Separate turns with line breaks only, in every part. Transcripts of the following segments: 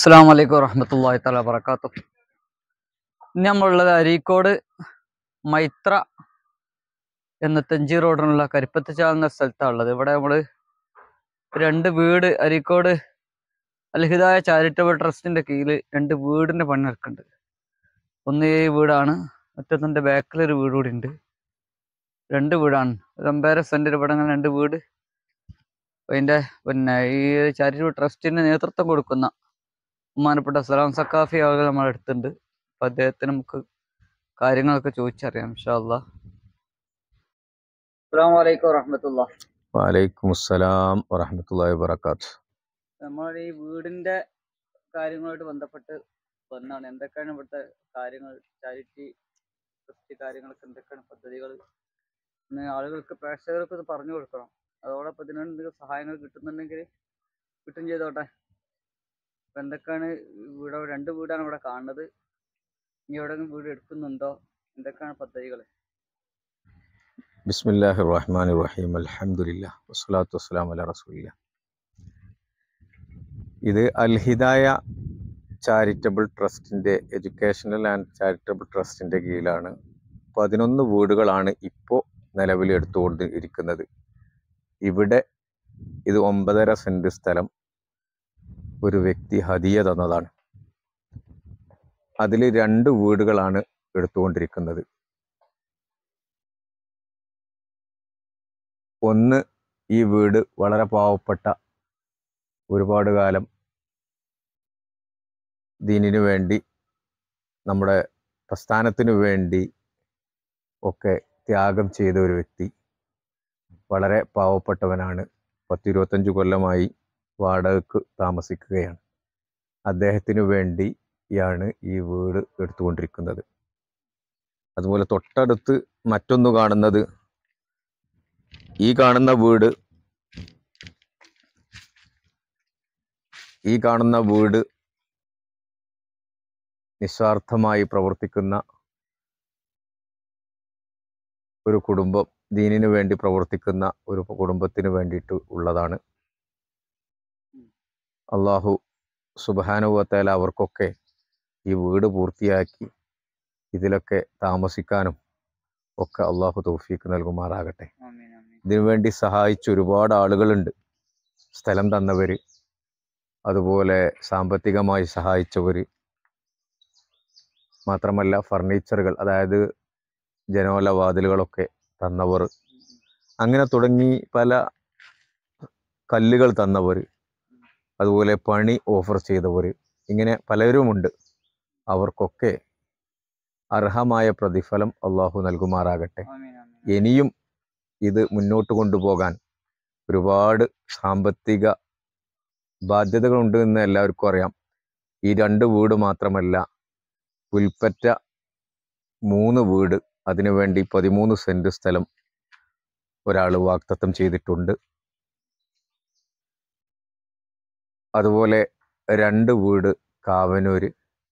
അസ്സലാമു അലൈക്കും വറഹ്മത്തുള്ളാഹി തആല വബറകാതുഹു. ഇന്ന് നമ്മളുള്ളത് അരീക്കോട് മൈത്ര എന്ന തെഞ്ചി റോഡിനുള്ള കരിപ്പത്തിച്ചാൽ എന്ന സ്ഥലത്താണ് ഉള്ളത്. ഇവിടെ നമ്മൾ രണ്ട് വീട് അരീക്കോട് അൽഹിദായ ചാരിറ്റബിൾ ട്രസ്റ്റിന്റെ കീഴിൽ രണ്ട് വീടിന്റെ പണി നടക്കുന്നുണ്ട്. ഒന്ന് ഈ വീടാണ്, മറ്റൊന്നിന്റെ ബാക്കിൽ ഒരു വീട് കൂടി ഉണ്ട്. രണ്ട് വീടാണ്, ഒരു 5 സെന്റിൽ ഇവിടെ അങ്ങനെ രണ്ട് വീട്. അതിന്റെ ഈ ചാരിറ്റബിൾ ട്രസ്റ്റിന് നേതൃത്വം കൊടുക്കുന്ന ബഹുമാനപ്പെട്ട സലാം സക്കാഫി ആളുകൾ നമ്മുടെ അടുത്തുണ്ട്. അപ്പൊ അദ്ദേഹത്തിന് നമുക്ക് കാര്യങ്ങളൊക്കെ ചോദിച്ചറിയാം ഇൻഷാ അല്ലാഹ്. അസ്സലാമു അലൈക്കും വറഹ്മത്തുള്ളാഹി.
വലൈക്കും അസ്സലാം വറഹ്മത്തുള്ളാഹി വബറകാതുഹു.
നമ്മൾ ഈ വീടിന്റെ കാര്യങ്ങളുമായിട്ട് ബന്ധപ്പെട്ട് വന്നാണ്. എന്തൊക്കെയാണ് ഇവിടുത്തെ കാര്യങ്ങൾ, ചാരിറ്റി ട്രസ്റ്റ് കാര്യങ്ങളൊക്കെ എന്തൊക്കെയാണ് പദ്ധതികൾ എന്ന് ആളുകൾക്ക്, പ്രേക്ഷകർക്ക് ഇത് പറഞ്ഞു കൊടുക്കണം. അതോടൊപ്പം ഇതിന് എന്തെങ്കിലും സഹായങ്ങൾ കിട്ടുന്നുണ്ടെങ്കിൽ കിട്ടും ചെയ്തോട്ടെ. അപ്പൊ എന്തൊക്കെയാണ് ഇവിടെ രണ്ട് വീടാണ് ഇവിടെ കാണുന്നത്. ഇനി എവിടെയെങ്കിലും വീട് എടുക്കുന്നുണ്ടോ, എന്തൊക്കെയാണ് പദ്ധതികൾ?
ബിസ്മില്ലാഹിർ റഹ്മാനിർ റഹീം. അൽഹംദുലില്ലാഹ് വസ്സലാത്തു വസ്സലാമു അലാ റസൂലില്ലാഹ്. ഇത് അൽഹിദായ ചാരിറ്റബിൾ ട്രസ്റ്റിന്റെ, എഡ്യൂക്കേഷണൽ ആൻഡ് ചാരിറ്റബിൾ ട്രസ്റ്റിന്റെ കീഴിലാണ് 11 വീടുകളാണ് ഇപ്പോൾ നിലവിൽ എടുത്തുകൊണ്ട് ഇരിക്കുന്നത്. ഇവിടെ ഇത് 9.5 സെന്റ് സ്ഥലം ഒരു വ്യക്തി ഹദിയ തന്നതാണ്. അതിൽ 2 വീടുകളാണ് എടുത്തുകൊണ്ടിരിക്കുന്നത്. ഒന്ന്, ഈ വീട് വളരെ പാവപ്പെട്ട, ഒരുപാട് കാലം ദീനിനു വേണ്ടി, നമ്മുടെ പ്രസ്ഥാനത്തിനു വേണ്ടി ഒക്കെ ത്യാഗം ചെയ്ത ഒരു വ്യക്തി, വളരെ പാവപ്പെട്ടവനാണ്. 10-25 കൊല്ലമായി വാടകയ്ക്ക് താമസിക്കുകയാണ്. അദ്ദേഹത്തിനു വേണ്ടിയാണ് ഈ വീട് എടുത്തുകൊണ്ടിരിക്കുന്നത്. അതുപോലെ തൊട്ടടുത്ത് മറ്റൊന്ന് കാണുന്നത്, ഈ കാണുന്ന വീട് നിസ്വാർത്ഥമായി പ്രവർത്തിക്കുന്ന ഒരു കുടുംബം, ദീനിനു വേണ്ടി പ്രവർത്തിക്കുന്ന ഒരു കുടുംബത്തിന് വേണ്ടിയിട്ട് ഉള്ളതാണ്. അള്ളാഹു സുബ്ഹാനഹു വ തആല അവർക്കൊക്കെ ഈ വീട് പൂർത്തിയാക്കി ഇതിലൊക്കെ താമസിക്കാനും ഒക്കെ അള്ളാഹു തൗഫീക്ക് നൽകുമാറാകട്ടെ. ഇതിനുവേണ്ടി സഹായിച്ച ഒരുപാട് ആളുകളുണ്ട്. സ്ഥലം തന്നവർ, അതുപോലെ സാമ്പത്തികമായി സഹായിച്ചവർ, മാത്രമല്ല ഫർണിച്ചറുകൾ, അതായത് ജനോല വാതിലുകളൊക്കെ തന്നവർ, അങ്ങനെ തുടങ്ങി പല കല്ലുകൾ തന്നവർ, അതുപോലെ പണി ഓഫർ ചെയ്തവർ, ഇങ്ങനെ പലരുമുണ്ട്. അവർക്കൊക്കെ അർഹമായ പ്രതിഫലം അള്ളാഹു നൽകുമാറാകട്ടെ. ഇനിയും ഇത് മുന്നോട്ട് കൊണ്ടുപോകാൻ ഒരുപാട് സാമ്പത്തിക ബാധ്യതകളുണ്ട് എന്ന് എല്ലാവർക്കും അറിയാം. ഈ 2 വീട് മാത്രമല്ല, പുൽപ്പറ്റ 3 വീട്, അതിനുവേണ്ടി 13 സെന്റ് സ്ഥലം ഒരാൾ വാഗ്ദത്തം ചെയ്തിട്ടുണ്ട്. അതുപോലെ 2 വീട് കാവനൂര്,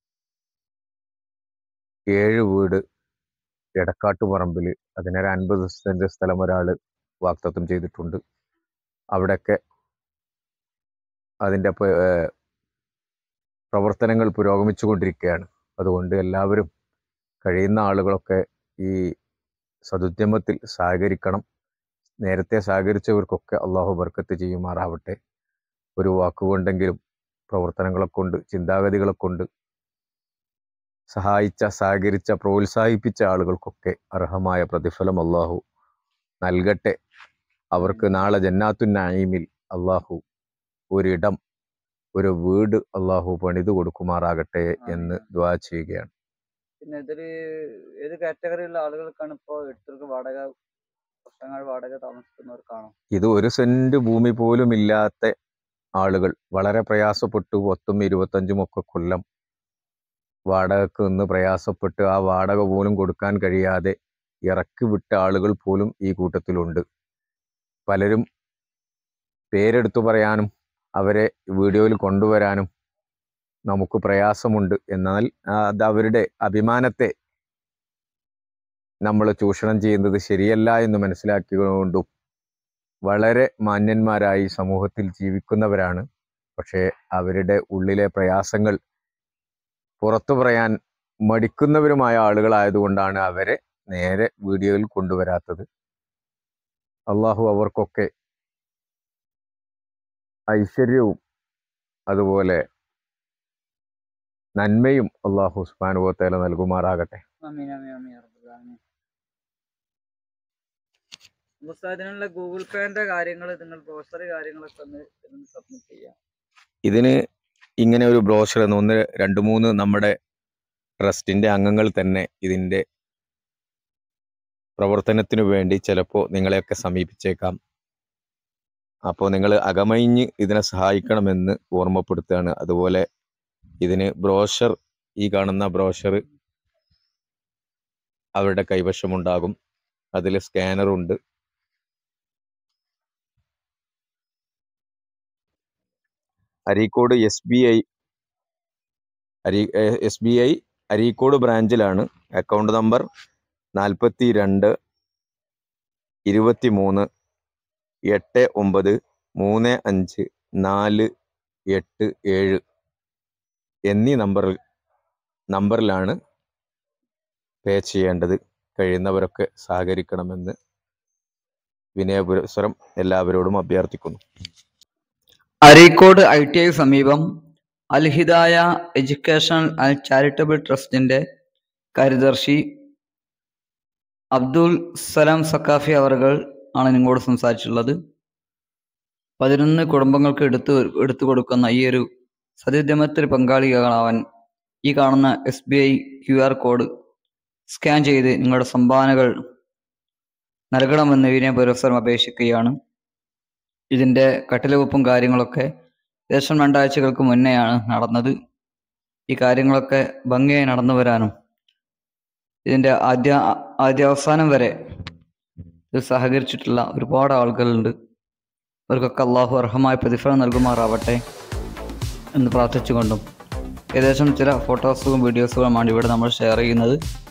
7 വീട് എടക്കാട്ടുപറമ്പിൽ, അതിനൊരു 50 സെന്റ് സ്ഥലം ഒരാൾ വാഗ്ദത്തം ചെയ്തിട്ടുണ്ട്. അവിടെയൊക്കെ അതിൻ്റെ പ്രവർത്തനങ്ങൾ പുരോഗമിച്ചുകൊണ്ടിരിക്കുകയാണ്. അതുകൊണ്ട് എല്ലാവരും, കഴിയുന്ന ആളുകളൊക്കെ ഈ സദുദ്യമത്തിൽ സഹകരിക്കണം. നേരത്തെ സഹകരിച്ചവർക്കൊക്കെ അള്ളാഹു ബർക്കത്ത് ചെയ്യുമാറാവട്ടെ. ഒരു വാക്കുകൊണ്ടെങ്കിലും പ്രവർത്തനങ്ങളെ കൊണ്ട്, ചിന്താഗതികളെ കൊണ്ട് സഹായിച്ച, സഹകരിച്ച, പ്രോത്സാഹിപ്പിച്ച ആളുകൾക്കൊക്കെ അർഹമായ പ്രതിഫലം അള്ളാഹു നൽകട്ടെ. അവർക്ക് നാളെ ജന്നാത്തുൻ നഈമിൽ അള്ളാഹു ഒരിടം, ഒരു വീട് അള്ളാഹു പണിതു കൊടുക്കുമാറാകട്ടെ എന്ന് ദുആ ചെയ്യുകയാണ്.
പിന്നെ ഇതില് ഏത് കാറ്റഗറിയിലുള്ള ആളുകൾക്കാണ് ഇപ്പോൾ എടുത്തിട്ട് വാടക താമസിക്കുന്നവർക്കാണോ?
ഇത് 1 സെന്റ് ഭൂമി പോലും ഇല്ലാത്ത ആളുകൾ, വളരെ പ്രയാസപ്പെട്ടു 10-25 ഒക്കെ കൊല്ലം വാടകക്ക് നിന്ന് പ്രയാസപ്പെട്ട് ആ വാടക പോലും കൊടുക്കാൻ കഴിയാതെ ഇറക്കി വിട്ട ആളുകൾ പോലും ഈ കൂട്ടത്തിലുണ്ട്. പലരും പേരെടുത്തു പറയാനും അവരെ വീഡിയോയിൽ കൊണ്ടുവരാനും നമുക്ക് പ്രയാസമുണ്ട്. എന്നാൽ അത് അവരുടെ അഭിമാനത്തെ നമ്മൾ ചൂഷണം ചെയ്യുന്നത് ശരിയല്ല എന്ന് മനസ്സിലാക്കിക്കൊണ്ടും വളരെ മാന്യന്മാരായി സമൂഹത്തിൽ ജീവിക്കുന്നവരാണ്. പക്ഷേ അവരുടെ ഉള്ളിലെ പ്രയാസങ്ങൾ പുറത്തു പറയാൻ മടിക്കുന്നവരുമായ ആളുകളായതുകൊണ്ടാണ് അവരെ നേരെ വീഡിയോയിൽ കൊണ്ടുവരാത്തത്. അള്ളാഹു അവർക്കൊക്കെ ഐശ്വര്യവും അതുപോലെ നന്മയും അള്ളാഹു സുബ്ഹാനഹു വ തആല നൽകുമാറാകട്ടെ.
ഇതിനുള്ള ഗൂഗിൾ പേന്റെ കാര്യങ്ങൾ, നിങ്ങൾ ബ്രോഷറി കാര്യങ്ങളൊക്കെ ഒന്ന് സബ്മിറ്റ് ചെയ്യാം.
ഇതിന് ഇങ്ങനെ ഒരു ബ്രോഷർ 1, 2, 3 നമ്മുടെ ട്രസ്റ്റിന്റെ അംഗങ്ങൾ തന്നെ ഇതിന്റെ പ്രവർത്തനത്തിനു വേണ്ടി ചിലപ്പോൾ നിങ്ങളെയൊക്കെ സമീപിച്ചേക്കാം. അപ്പോൾ നിങ്ങൾ അകമഴിഞ്ഞ് ഇതിനെ സഹായിക്കണമെന്ന് ഓർമ്മപ്പെടുത്തുകയാണ്. അതുപോലെ ഇതിന് ബ്രോഷർ, ഈ കാണുന്ന ബ്രോഷർ അവരുടെ കൈവശമുണ്ടാകും. അതിൽ സ്കാനറുണ്ട്. അരീക്കോട് SBI അരീക്കോട് ബ്രാഞ്ചിലാണ്. അക്കൗണ്ട് നമ്പർ 42 23 89 35 487 എന്നീ നമ്പറിലാണ് പേ ചെയ്യേണ്ടത്. കഴിയുന്നവരൊക്കെ സഹകരിക്കണമെന്ന് വിനയപുരസ്സരം എല്ലാവരോടും അഭ്യർത്ഥിക്കുന്നു.
അരീക്കോട് ITI സമീപം Al Hidaya educational and charitable ട്രസ്റ്റിന്റെ കാര്യദർശി അബ്ദുൽ സലാം സക്കാഫി അവർകൾ ആണ് നിങ്ങളോട് സംസാരിച്ചിട്ടുള്ളത്. 11 കുടുംബങ്ങൾക്ക് എടുത്തു കൊടുക്കുന്ന ഈ ഒരു സതുദ്യമത്തിൽ പങ്കാളികളാവാൻ ഈ കാണുന്ന SBI QR കോഡ് സ്കാൻ ചെയ്ത് നിങ്ങളുടെ സംഭാവനകൾ നൽകണമെന്ന് വിനയപുരസ്സരം അപേക്ഷിക്കുകയാണ്. ഇതിൻ്റെ കട്ടിലവെപ്പും കാര്യങ്ങളൊക്കെ ഏകദേശം 2 ആഴ്ചകൾക്ക് മുന്നെയാണ് നടന്നത്. ഈ കാര്യങ്ങളൊക്കെ ഭംഗിയായി നടന്നു വരാനും ഇതിൻ്റെ ആദ്യാവസാനം വരെ ഇത് സഹകരിച്ചിട്ടുള്ള ഒരുപാട് ആളുകളുണ്ട്. അവർക്കൊക്കെ അള്ളാഹു അർഹമായ പ്രതിഫലം നൽകുമാറാവട്ടെ എന്ന് പ്രാർത്ഥിച്ചുകൊണ്ടും ഏകദേശം ചില ഫോട്ടോസുകളും വീഡിയോസുകളുമാണ് ഇവിടെ നമ്മൾ ഷെയർ ചെയ്യുന്നത്.